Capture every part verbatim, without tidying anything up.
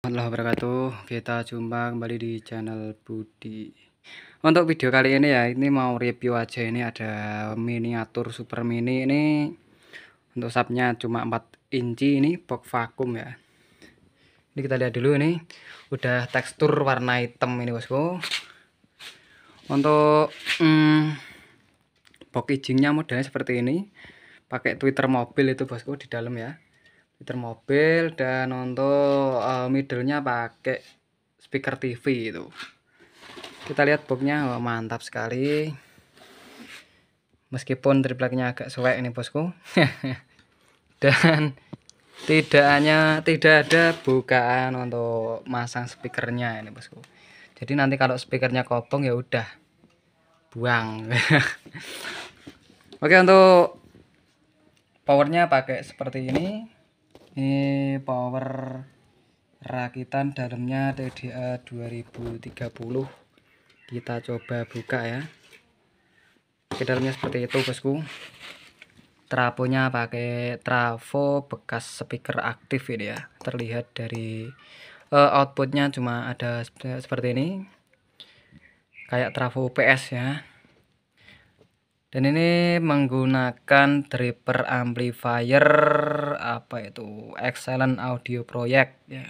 Warahmatullahi wabarakatuh. Kita jumpa kembali di channel Budi. Untuk video kali ini ya, ini mau review aja. Ini ada miniatur super mini ini. Untuk subnya cuma empat inci, ini box vakum ya. Ini kita lihat dulu, ini udah tekstur warna hitam ini bosku. Untuk hmm, box ijingnya modelnya seperti ini, pakai tweeter mobil itu bosku di dalam ya, tweeter mobil. Dan untuk uh, middle-nya pakai speaker T V itu. Kita lihat boxnya, oh, mantap sekali. Meskipun tripleknya agak suwek ini bosku. Dan tidak hanya tidak ada bukaan untuk masang speakernya ini bosku. Jadi nanti kalau speakernya kobong ya udah buang. Oke, untuk powernya pakai seperti ini. Ini power rakitan dalamnya T D A dua ribu tiga puluh. Kita coba buka ya. Oke, dalamnya seperti itu bosku. Trafonya pakai trafo bekas speaker aktif ini ya. Terlihat dari uh, outputnya cuma ada seperti ini, kayak trafo U P S ya. Dan ini menggunakan driver amplifier apa itu, Excellent Audio Project ya.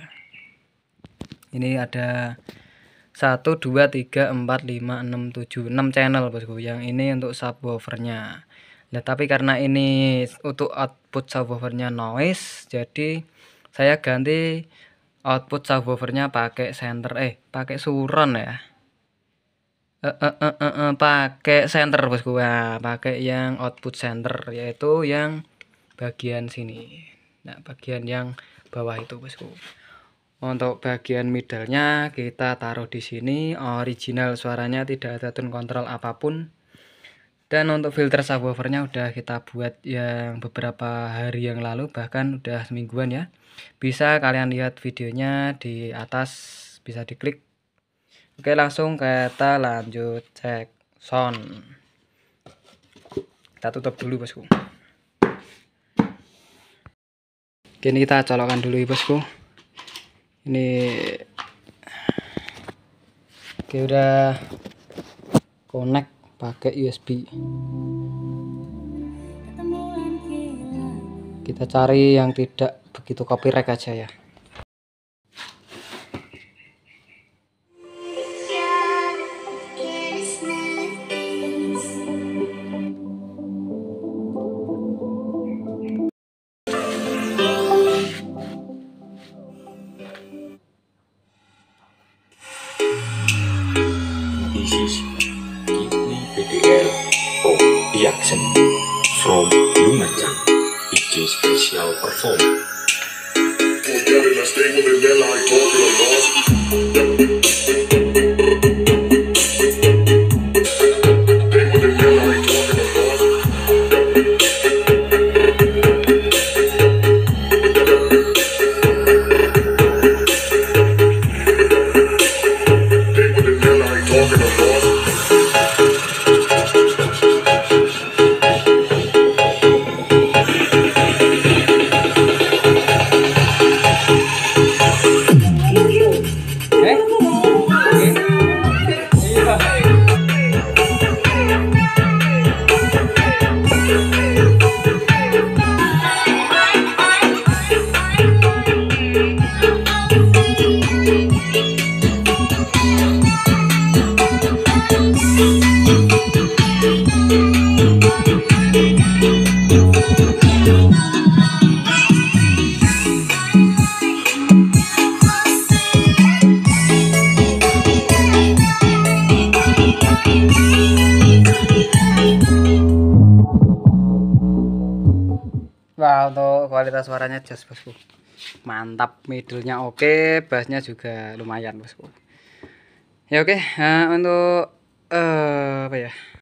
Ini ada satu dua tiga empat lima enam tujuh enam channel bosku. Yang ini untuk subwoofernya. Nah, tapi karena ini untuk output subwoofernya noise, jadi saya ganti output subwoofernya pakai center eh pakai suron ya. Eh, eh, eh, eh, eh, pakai center bosku ya, pakai yang output center, yaitu yang bagian sini. Nah, bagian yang bawah itu bosku. Untuk bagian middle-nya kita taruh di sini, original suaranya, tidak ada tone control apapun. Dan untuk filter subwoofernya udah kita buat yang beberapa hari yang lalu, bahkan udah semingguan ya. Bisa kalian lihat videonya di atas, bisa diklik. Oke, langsung kita lanjut cek sound. Kita tutup dulu bosku. Oke, ini kita colokkan dulu ya bosku. Ini oke, udah connect pakai U S B. Kita cari yang tidak begitu copyright aja ya. This is Kidney P D L of Reaction from Lumajang. It is special perform. Wah, untuk kualitas suaranya jas bosku, mantap. Middle-nya oke, bassnya juga lumayan bosku. Ya oke, nah, untuk uh, apa ya